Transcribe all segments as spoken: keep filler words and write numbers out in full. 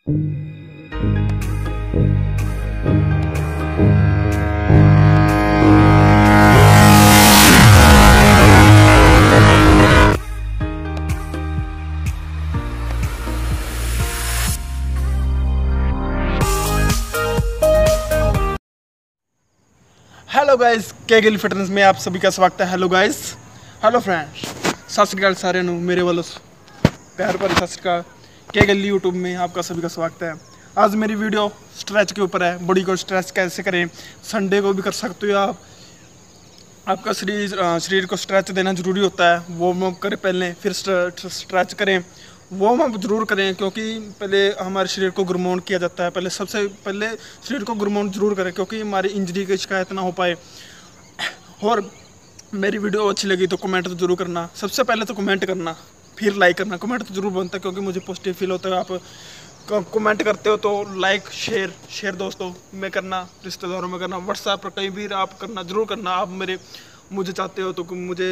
Hello guys, के Gill fitness में आप सभी का स्वागत है। हेलो गाइस, हेलो फ्रेंड्स, सत श्री अकाल सारे नू मेरे वालों प्यार भरी सत श्री अकाल। के गिल यूट्यूब में आपका सभी का स्वागत है। आज मेरी वीडियो स्ट्रेच के ऊपर है। बॉडी को स्ट्रेच कैसे करें, संडे को भी कर सकते हो आप। आपका शरीर शरीर को स्ट्रेच देना ज़रूरी होता है। वार्म अप करें पहले, फिर स्ट्रेच करें। वार्म अप जरूर करें क्योंकि पहले हमारे शरीर को गुरमौन किया जाता है। पहले सबसे पहले शरीर को गुरमौन जरूर करें क्योंकि हमारी इंजरी की शिकायत ना हो पाए। और मेरी वीडियो अच्छी लगी तो कमेंट तो जरूर करना। सबसे पहले तो कमेंट करना, फिर लाइक करना। कमेंट तो जरूर बनता है क्योंकि मुझे पॉजिटिव फील होता है। आप कमेंट करते हो तो लाइक शेयर शेयर दोस्तों में करना, रिश्तेदारों में करना, व्हाट्सएप पर कहीं भी आप करना, जरूर करना। आप मेरे मुझे चाहते हो तो मुझे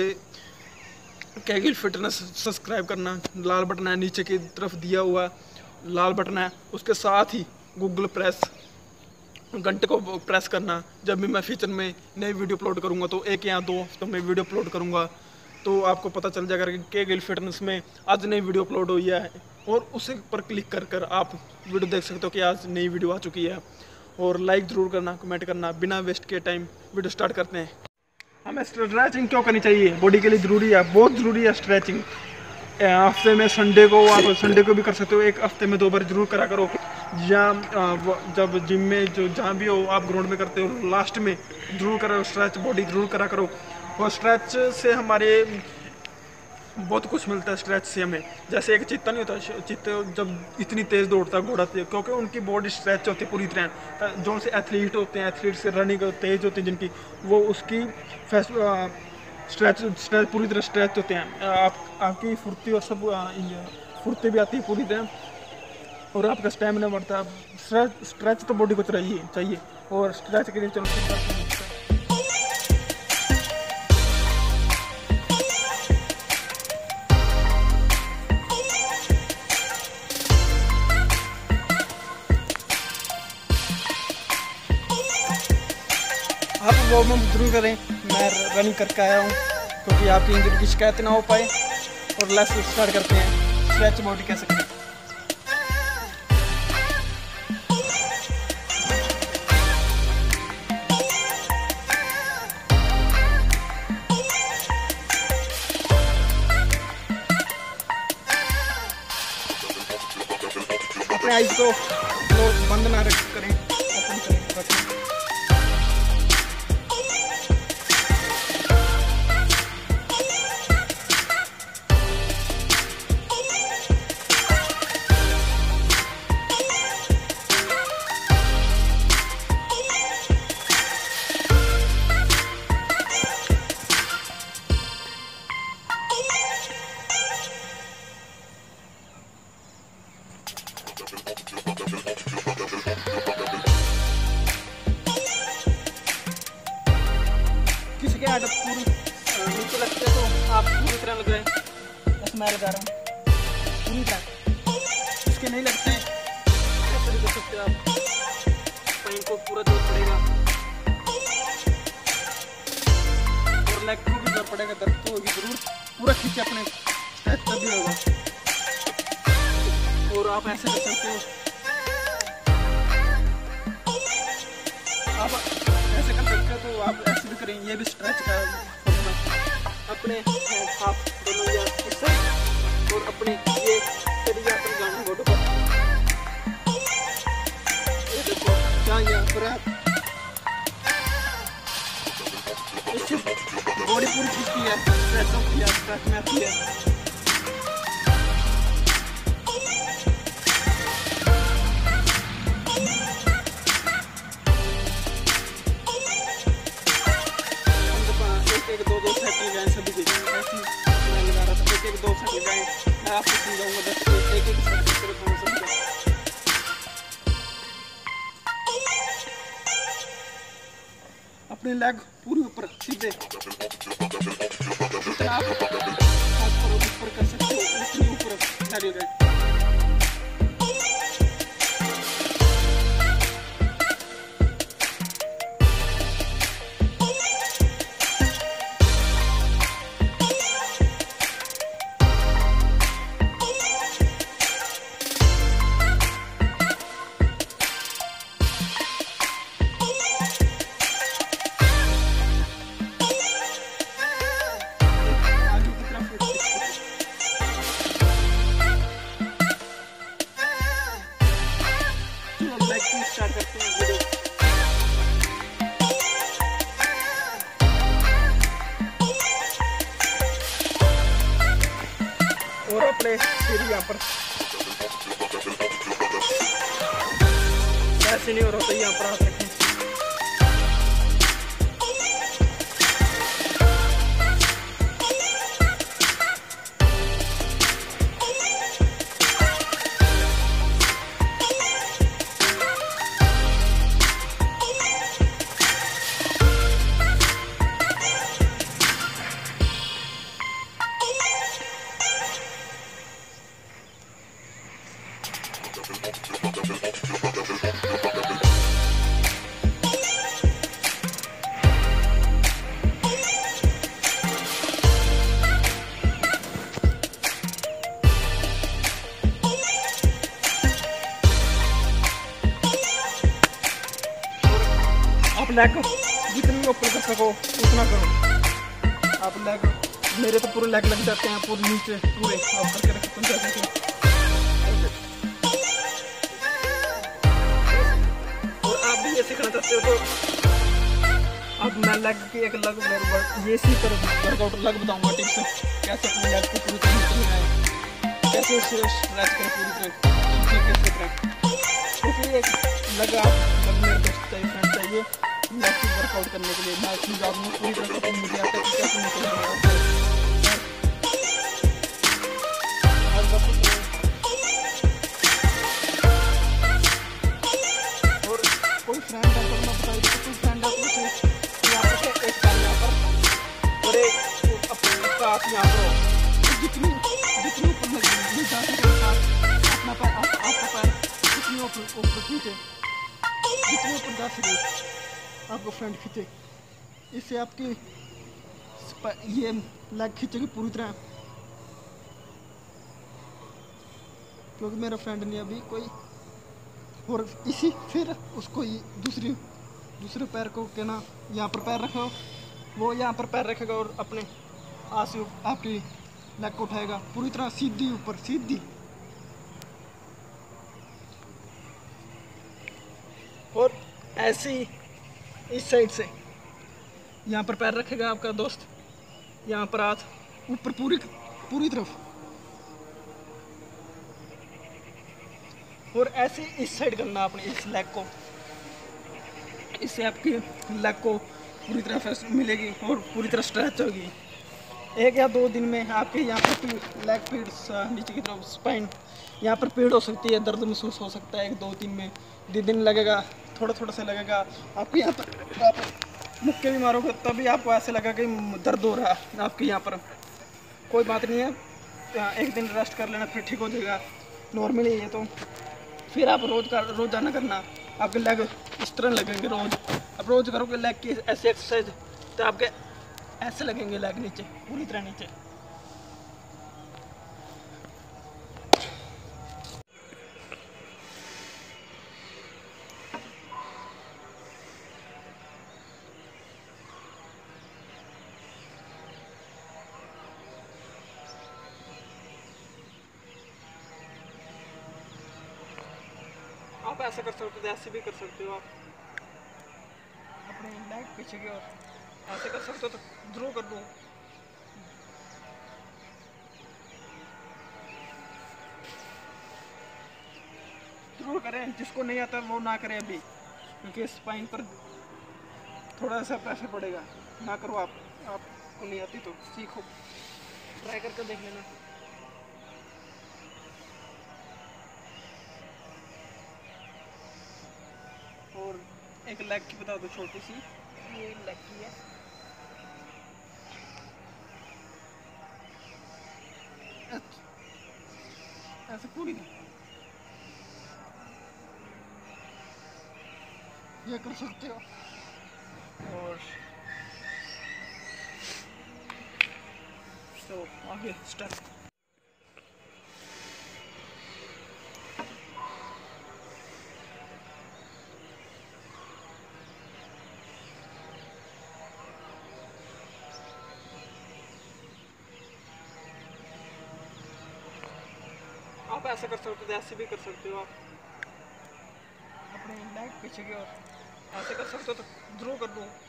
के गिल फिटनेस सब्सक्राइब करना। लाल बटन है नीचे की तरफ दिया हुआ लाल बटन है, उसके साथ ही गूगल प्रेस घंटे को प्रेस करना। जब भी मैं फ्यूचर में नई वीडियो अपलोड करूंगा तो एक या दो हफ्तों में वीडियो अपलोड करूंगा तो आपको पता चल जाएगा कि के गिल फिटनेस में आज नई वीडियो अपलोड हुई है। और उसे पर क्लिक कर कर आप वीडियो देख सकते हो कि आज नई वीडियो आ चुकी है। और लाइक ज़रूर करना, कमेंट करना। बिना वेस्ट के टाइम वीडियो स्टार्ट करते हैं। हमें स्ट्रेचिंग क्यों करनी चाहिए, बॉडी के लिए ज़रूरी है, बहुत ज़रूरी है स्ट्रेचिंग। हफ्ते में संडे को आप संडे को भी कर सकते हो, एक हफ्ते में दो बार जरूर करा करो। या जब जिम में जो जहाँ भी हो आप ग्राउंड में करते हो, लास्ट में जरूर करो स्ट्रेच, बॉडी जरूर करा करो। और स्ट्रेच से हमारे बहुत कुछ मिलता है। स्ट्रेच से हमें, जैसे एक चीता नहीं होता, चीते जब इतनी तेज़ दौड़ता है घोड़ा से, क्योंकि उनकी बॉडी स्ट्रेच होती है पूरी तरह। जो से एथलीट होते हैं, एथलीट से रनिंग तेज होती है जिनकी, वो उसकी स्ट्रेच स्ट्रेच पूरी तरह स्ट्रेच होते हैं। आप आपकी फुर्ती और सब फुर्ती भी आती है पूरी तरह, और आपका स्टैमिना बढ़ता है। स्ट्रेच स्ट्रेच तो बॉडी को चाहिए चाहिए और स्ट्रेच के लिए चलो आप वार्म अप जरूर करें। मैं रनिंग करके आया हूँ क्योंकि आपकी इंजरी की शिकायत ना हो पाए। और लेट्स स्टार्ट करते हैं स्ट्रेच बॉडी कैसे करें। अपने आइज को बंद ना रख करें, ओपन करें रखें। किसी के आदत पूरी नीचे लगते हैं तो आप पूरी तरह लगाएं, जैसे मैं लगा रहा हूँ पूरी तरह। इसके नहीं लगते ऐसे भी कर सकते हैं आप, पैर को पूरा जोर पड़ेगा और लेग को भी जोर पड़ेगा, दर्द तो होगी जरूर। पूरा खींचे अपने स्ट्रेच तभी होगा। और आप ऐसे कर सकते हो, आप ऐसे कर सकते हो तो आप ऐसे भी करें। ये भी स्ट्रेच का अपने हाथ दोनों या और अपने ये शरीर अपन गाना घोटों पर ये देखो क्या यहाँ पर आप इससे बॉडी पूरी खींचती है, स्ट्रेच होती है, स्ट्रेच में आती है। एक दो दो सेट लगाएं सभी के, ऐसे मैं लगा रहा था। एक एक दो सेट लगाएं, मैं आपको समझाऊंगा बस एक एक सेट किस तरह करना समझा। अपने लेग पूरी ऊपर सीधे, जितना आप हाथ पर ऊपर कर सकते हो उतनी ऊपर डालिएगा। लाइक की स्टार्ट करते हैं वीडियो। और अपने फिर यहाँ पर ऐसे नहीं हो रहा तो यहाँ पर हाथ रखें। आप लेग जितनी ऊपर कर सको उतना करो। आप लेग मेरे तो पूरे लेग लग जाते हैं पूरे नीचे पूरे आप करके रख सकते हैं। और आप भी ये सीखना चाहते हो तो अब मैं लेग की एक अलग ये सी पर वर्कआउट अलग बताऊंगा टिप्स कैसे अपने लेग को पूरी तरह से बनाए, कैसे उसे स्ट्रेच करें पूरी तरह कैसे करें, क्योंकि एक लगा लग मेरे दोस्त चाहिए फ्रेंड चाहिए लेग की वर्कआउट करने के लिए। मैं चीज़ आपने पूरी तरह से मुझे आता है कि कैसे निकलेगा। और कोई फ्रेंड है तो मैं बताई कोई फ्रेंड है तो यहाँ पर एक पैर यहाँ पर और एक अपने हाथ यहाँ पर जितनी जितनी ऊपर लगी जा सके अपना पैर आपका पैर जितनी ऊपर ऊपर खींचे जितनी ऊपर जा सके आपको फ्रेंड खींचे। इससे आपकी ये लेग खींचेगी पूरी तरह, क्योंकि मेरा फ्रेंड ने अभी कोई और इसी फिर उसको दूसरी दूसरे पैर को क्या ना यहाँ पर पैर रखो, वो यहाँ पर पैर रखेगा और अपने हाथ से आपकी लेग को उठाएगा पूरी तरह सीधी ऊपर सीधी। और ऐसे ही इस साइड से यहाँ पर पैर रखेगा आपका दोस्त, यहाँ पर हाथ ऊपर पूरी पूरी तरफ, और ऐसे इस साइड करना आपने इस लेग को। इससे आपकी लेग को पूरी तरह फ्रेश मिलेगी और पूरी तरह स्ट्रेच होगी। एक या दो दिन में आपके यहाँ पर लेग पीड़ नीचे की तरफ स्पाइन यहाँ पर पीड़ हो सकती है, दर्द महसूस हो सकता है। एक दो दिन में दो दिन लगेगा, थोड़ा थोड़ा सा लगेगा आपको। यहाँ पर आप मुक्के भी मारोगे तभी आपको ऐसे लगा कि दर्द हो रहा है आपके यहाँ पर। कोई बात नहीं है, एक दिन रेस्ट कर लेना फिर ठीक हो जाएगा नॉर्मली है तो। फिर आप रोज़ का रोज़ाना करना, आपके लेग इस तरह लगेंगे रोज़। आप रोज़ करोगे लेग की ऐसे एक्सरसाइज तो आपके ऐसे लगेंगे लेग नीचे पूरी तरह नीचे। आप ऐसा कर सकते हो, ऐसे भी कर सकते हो। आप अपने लेग पीछे की ओर ऐसे कर सकते हो तो ड्रॉ कर दो। ड्रॉ करें, जिसको नहीं आता वो ना करें अभी, क्योंकि स्पाइन पर थोड़ा सा प्रेशर पड़ेगा। ना करो आप, आपको नहीं आती तो सीखो, ट्राई करके देख लेना। और एक लेग की बता दो छोटी सी, ये लेग की है। ऐसे पूरी ये कर सकते हो। और तो आगे स्टेप आप ऐसा कर सकते हो, ऐसे भी कर सकते हो। आप अपने लेग पीछे की ओर ऐसे कर सकते हो तो ड्रॉ कर दो।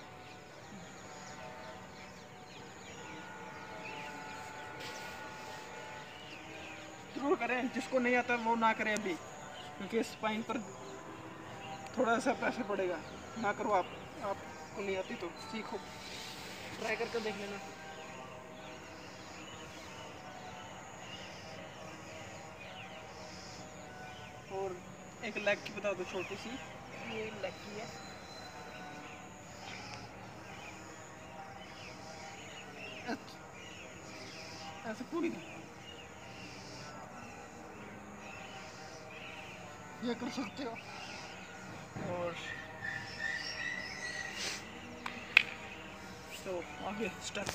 ड्रॉ करें, जिसको नहीं आता वो ना करे अभी, क्योंकि स्पाइन पर थोड़ा सा प्रेशर पड़ेगा। ना करो आप, आपको नहीं आती तो सीखो, ट्राई करके देख लेना। और एक लेग की बता दो छोटी सी, ये लेग की है। ऐसे पूरी ये कर सकते हो। और तो आगे स्टेप,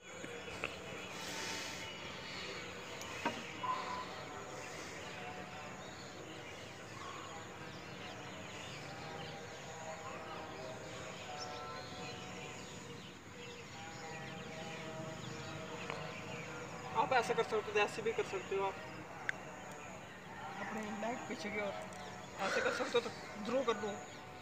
आप ऐसे कर सकते हो, ऐसे भी कर सकते हो आप, अपने लेग पीछे की ओर ऐसे कर सकते हो तो ड्रॉ कर दो।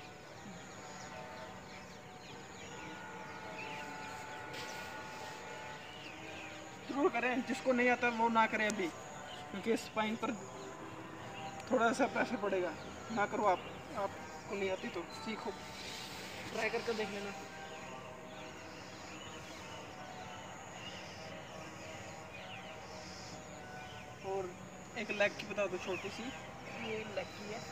ड्रॉ करें, जिसको नहीं आता वो ना करे अभी, क्योंकि स्पाइन पर थोड़ा सा प्रेशर पड़ेगा। ना करो आप, आपको नहीं आती तो सीखो, ट्राई करके देख लेना। और एक लेग की बता दो छोटी सी, ये लेग की है।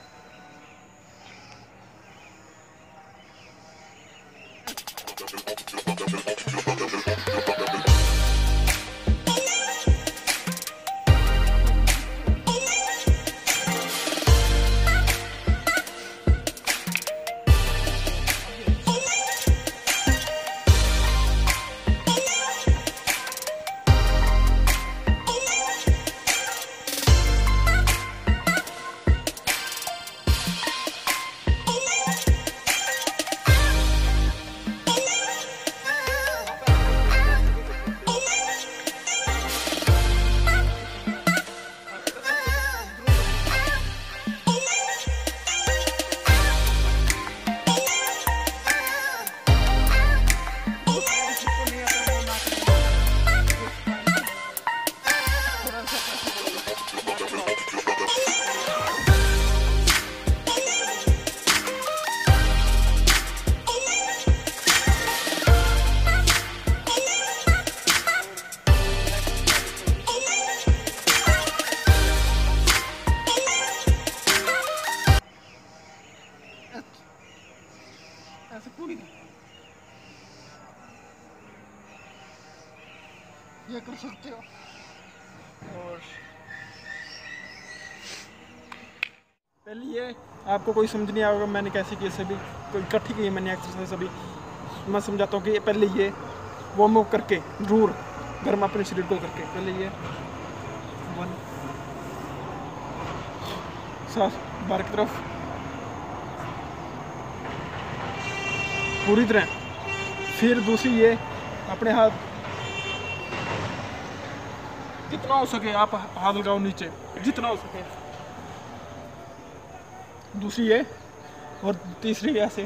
ऐसे पूरी ये कर सकते हो। और पहले ये आपको कोई समझ नहीं आएगा मैंने कैसे की, सभी कोई इकट्ठी की है मैंने एक्सरसाइज अभी। मैं समझाता हूँ कि पहले ये वार्म अप करके जरूर घर में अपने शरीर को करके, पहले ये वन सात बार की तरफ पूरी तरह, फिर दूसरी ये अपने हाथ जितना हो सके आप हाथ लगाओ नीचे जितना हो सके, दूसरी ये, और तीसरी ऐसे।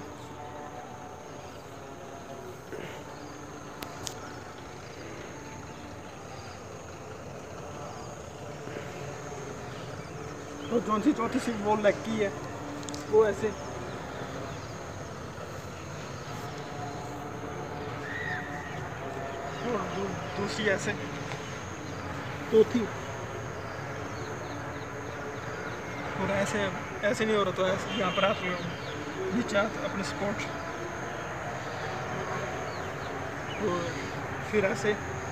और जो सी चौथी सी वो लेग की है वो ऐसे। और दू, दूसरी ऐसे, चौथी। और ऐसे ऐसे नहीं हो रहा तो ऐसे यहाँ पर आप नीचे अपने स्पोर्ट, और फिर ऐसे।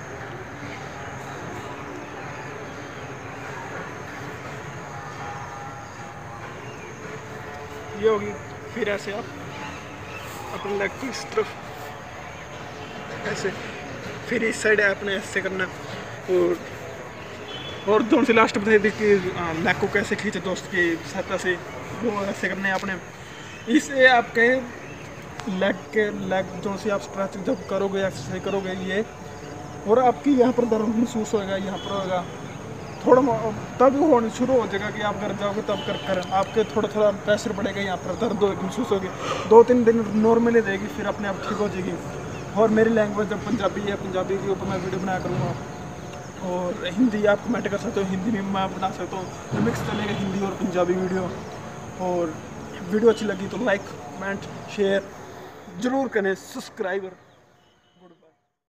ये होगी, फिर ऐसे आप अपने लेग की इस तरफ ऐसे, फिर इस साइड आपने ऐसे करना। और और जो से लास्ट बताई थी कि लेग को कैसे खींचे दोस्त की सहायता से, वो ऐसे करने हैं आपने। इससे आपके लेग के लेग जो से आप स्ट्रेचिंग जब करोगे एक्सरसाइज करोगे ये, और आपकी यहाँ पर दर्द महसूस होगा, यहाँ पर होगा थोड़ा तब होने शुरू हो जाएगा कि आप घर जाओगे तब कर कर आपके थोड़ा थोड़ा प्रेशर पड़ेगा, यहाँ पर दर्द होगी, महसूस होगी, दो तीन दिन नॉर्मली रहेगी, फिर अपने आप ठीक हो जाएगी। और मेरी लैंग्वेज जब पंजाबी है, पंजाबी के ऊपर मैं वीडियो बनाया करूँगा। और हिंदी आप कमेंट कर सकते हो, हिंदी में मैं बना सकता हूँ, मिक्स चलेगा हिंदी और पंजाबी वीडियो। और वीडियो अच्छी लगी तो लाइक कमेंट शेयर ज़रूर करें, सब्सक्राइबर